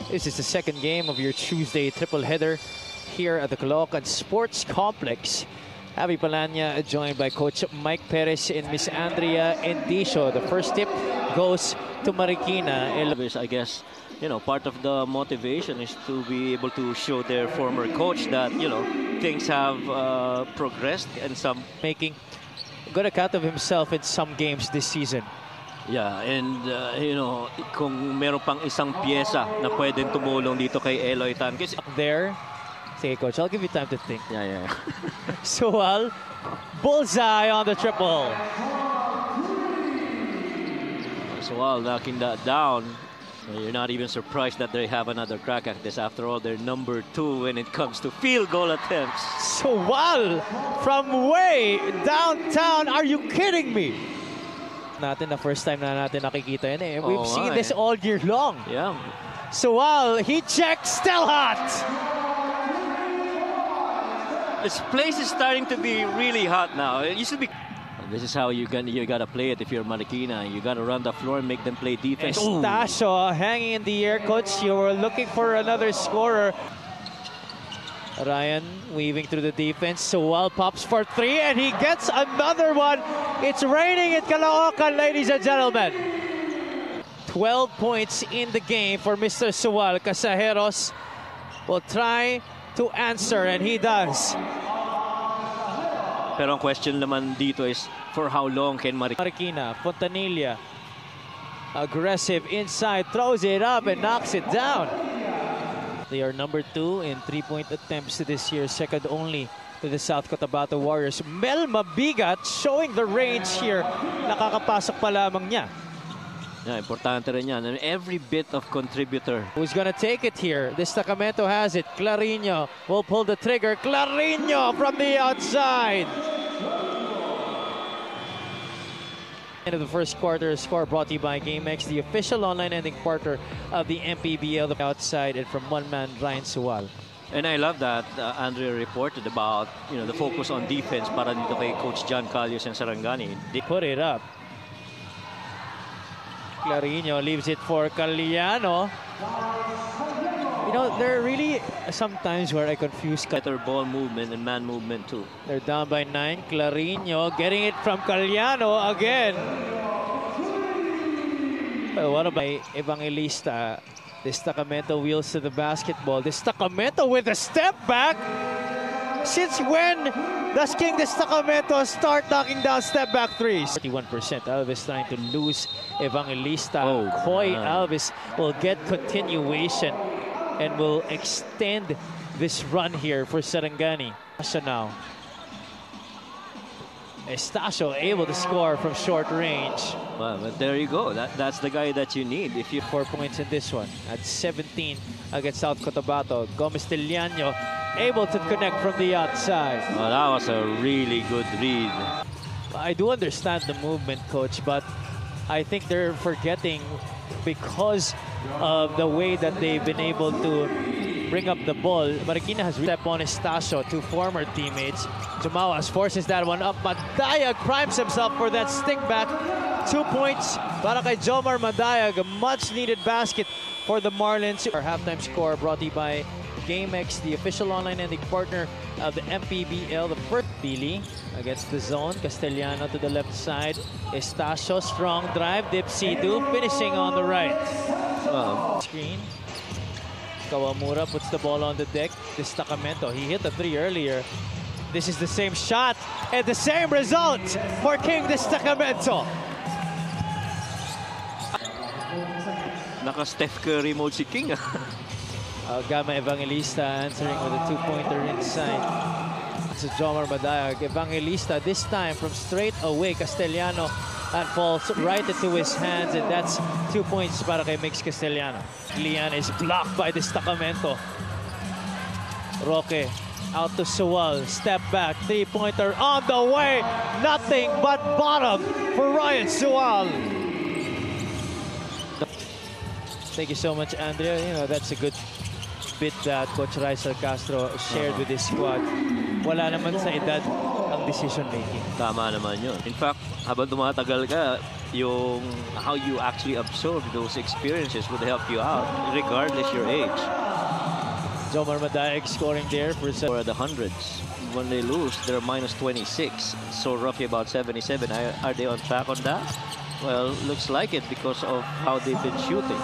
This is the second game of your Tuesday triple header here at the Caloocan Sports Complex. Avi Palanya joined by Coach Mike Perez and Miss Andrea Endicio. The first tip goes to Marikina. I guess, you know, part of the motivation is to be able to show their former coach that, you know, things have progressed and some making good account of himself in some games this season. Yeah, and you know, kung meron pang isang pyesa na pwedeng tumulong dito kay Eloy Tan. Kasi there, sige coach, I'll give you time to think. Yeah. Sual, bullseye on the triple. Sual knocking that down. You're not even surprised that they have another crack at this. After all, they're number 2 when it comes to field goal attempts. Sual from way downtown. Are you kidding me? Natin the first time na natin nakikita yan eh. We've seen this all year long. Yeah. Sual, he checks, still hot. This place is starting to be really hot now. It used to be. This is how you gotta play it if you're Marikina. You gotta run the floor and make them play defense. Estacio hanging in the air, coach. You were looking for another scorer. Ryan weaving through the defense. Sual pops for 3 and he gets another one. It's raining at Caloocan, ladies and gentlemen. 12 points in the game for Mr. Sual. Casajeros will try to answer and he does. Pero ang question naman dito is for how long can Marikina, Fontanilla, aggressive inside, throws it up and knocks it down. They are number 2 in 3-point attempts this year, second only to the South Cotabato Warriors. Mel Mabigat showing the range here. Nakakapasok pa lamang niya. Yeah, importante rin yan. And every bit of contributor. Who's gonna take it here? Destacamento has it. Clarino will pull the trigger. Clarino from the outside. End of the first quarter, score brought to you by GameX, the official online ending partner of the MPBL. The outside and from one man, Ryan Sual. And I love that Andrea reported about, you know, the focus on defense para dito kay Coach John Calios and Sarangani. They put it up. Clarino leaves it for Caliano. You know, there are really some times where I confuse better ball movement and man movement too. They're down by 9. Clarino getting it from Caliano again. Well, what about Evangelista? Destacamento wheels to the basketball. Destacamento with a step back. Since when does King Destacamento start knocking down step back threes? 41%. Alves trying to lose Evangelista. Coy Alves will get continuation and will extend this run here for Sarangani. Now, Estacio able to score from short range. Well, but there you go. That's the guy that you need. If you 4 points in this one at 17 against South Cotabato. Gomez Tiliano able to connect from the outside. Well, that was a really good read. I do understand the movement, coach, but I think they're forgetting because of the way that they've been able to bring up the ball. Marikina has stepped on Estacio, 2 former teammates. Jumawas forces that one up. Madayag primes himself for that stick back. 2 points para kay Jomar Madayag. A much-needed basket for the Marlins. Our halftime score brought to you by GameX, the official online ending partner of the MPBL. The first Pili against the zone. Castellano to the left side. Estacio, strong drive. Dipsidu finishing on the right. Screen. Kawamura puts the ball on the deck. Destacamento, he hit the 3 earlier. This is the same shot and the same result for King Destacamento. Naka-Steph Curry mode si King. Gama Evangelista answering with a 2-pointer inside. It's Jomar Madayag. Evangelista this time from straight away. Castellano and falls right into his hands, and that's 2 points para kay Mix Castellano. Lian is blocked by Destacamento. Roque out to Sual. Step back. 3-pointer on the way. Nothing but bottom for Ryan Sual. Thank you so much, Andrea. You know, that's a good bit that Coach Rizal Castro shared with his squad. Wala naman sa edad ang decision making. Tama naman yun. In fact, habang tumatagal ka, yung how you actually absorb those experiences would help you out, regardless your age. Jomar Madaig scoring there for The hundreds. When they lose, they're minus 26. So roughly about 77. Are they on track on that? Well, looks like it because of how they've been shooting.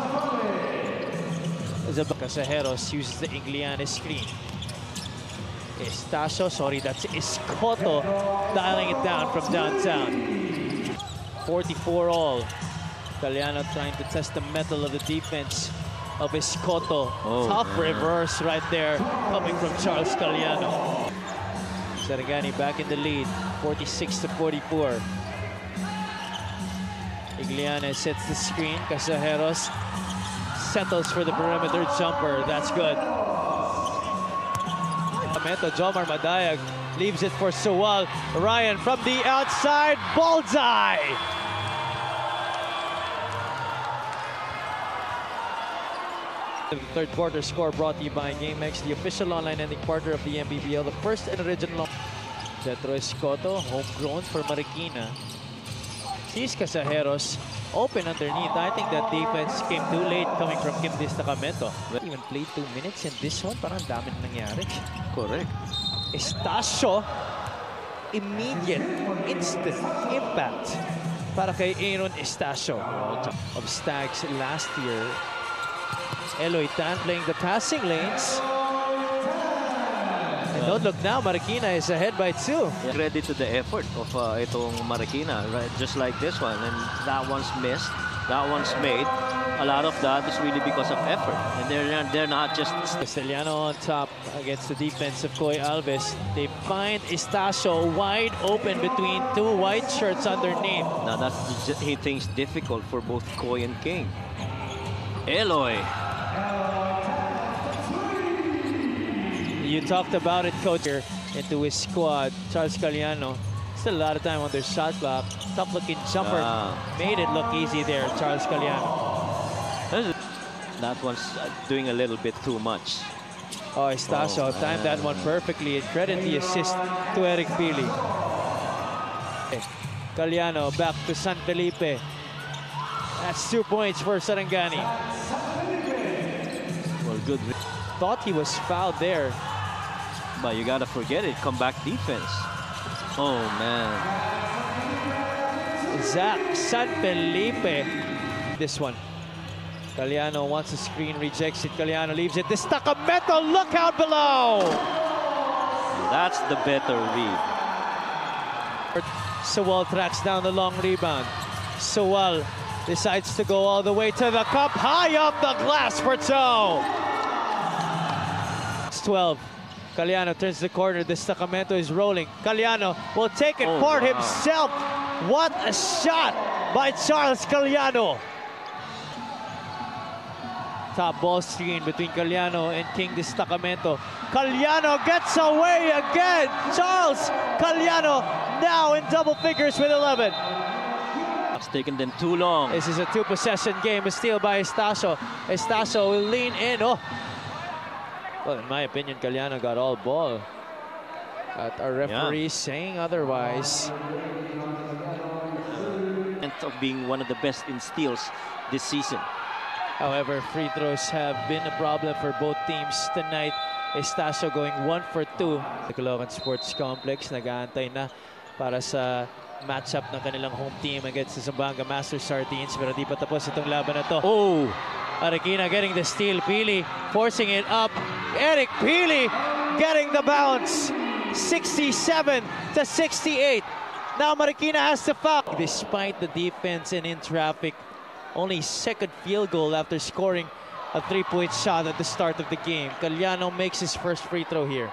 Casajeros uses the Iglianes screen. Estacio, sorry, that's Escoto dialing it down from downtown. 44 all. Caliano trying to test the mettle of the defense of Escoto. Tough reverse right there coming from Charles Caliano. Sarangani back in the lead, 46-44. Iglianes sets the screen. Casajeros settles for the perimeter jumper. That's good. Jomar Madaig leaves it for Sewell. Ryan from the outside, bullseye! The third quarter score brought to you by GameX, the official online ending partner of the MPBL, the first and original. Jetro Escoto, homegrown for Marikina. Sees Casajeros open underneath. I think that defense came too late coming from Kim Destacamento. Even played 2 minutes in this one. Parang dami na nangyari. Correct. Estacio, immediate, instant impact para kay Aaron Estacio of Stags last year. Eloy Tan playing the passing lanes. And don't look now, Marikina is ahead by 2. Yeah. Credit to the effort of itong Marikina, right? Just like this one, and that one's missed, that one's made. A lot of that is really because of effort, and they're not just. Castellano on top against the defense of Coy Alves. They find Estacio wide open between 2 white shirts underneath. Now that's he thinks difficult for both Coy and King. Eloy. You talked about it, coach, here into his squad. Charles Caliano, still a lot of time on their shot clock. Tough looking jumper, made it look easy there, Charles Caliano. That one's doing a little bit too much. Oh, Estacio timed that one perfectly, and credit the assist to Eric Pili. Caliano back to San Felipe. That's 2 points for Sarangani. Well, good. Thought he was fouled there. But you gotta forget it. Comeback defense. Oh man. Zach San Felipe. This one. Caliano wants a screen, rejects it. Caliano leaves it. Destacamento, look out below! That's the better read. Sewell tracks down the long rebound. Sewell decides to go all the way to the cup. High up the glass for 2. It's 12. Caliano turns the corner. Destacamento is rolling. Caliano will take it for himself. What a shot by Charles Caliano. Top ball screen between Caliano and King Destacamento. Caliano gets away again. Charles Caliano now in double figures with 11. It's taken them too long. This is a 2-possession game. A steal by Estacio. Estacio will lean in. Oh. Well, in my opinion, Caliano got all ball. But our referee saying otherwise. Of being one of the best in steals this season. However, free throws have been a problem for both teams tonight. Estacio going 1 for 2. The Caloocan Sports Complex nag-aantay na para sa matchup ng kanilang home team against the Zamboanga Master Sardines. Pero di pa tapos itong laban na to. Oh! Marikina getting the steal. Pili forcing it up. Eric Pili getting the bounce. 67-68. Now Marikina has to foul. Despite the defense and in traffic, only second field goal after scoring a 3-point shot at the start of the game. Caliano makes his first free throw here.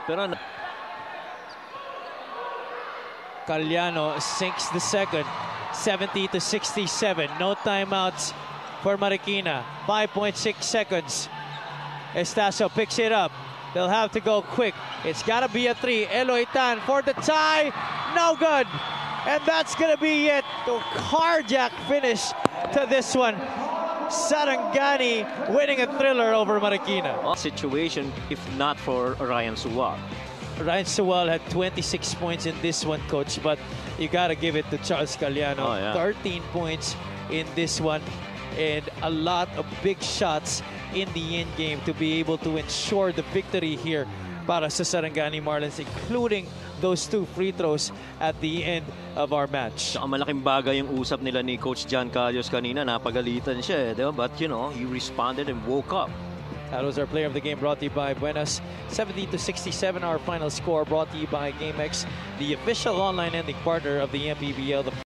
Caliano sinks the second, 70-67. No timeouts for Marikina. 5.6 seconds. Estacio picks it up. They'll have to go quick. It's got to be a 3. Eloy Tan for the tie. No good. And that's going to be it. The cardiac finish to this one. Sarangani winning a thriller over Marikina. Situation if not for Ryan Suwak. Ryan Sewell had 26 points in this one, Coach, but you gotta give it to Charles Caliano. Oh, yeah. 13 points in this one, and a lot of big shots in the end game to be able to ensure the victory here para sa Sarangani Marlins, including those 2 free throws at the end of our match. Saka malaking bagay yung usap nila ni Coach John Callos kanina. Napagalitan siya, di ba? But, you know, he responded and woke up. That was our player of the game, brought to you by Buenas. 70-67, our final score, brought to you by GameX, the official online ending partner of the MPBL.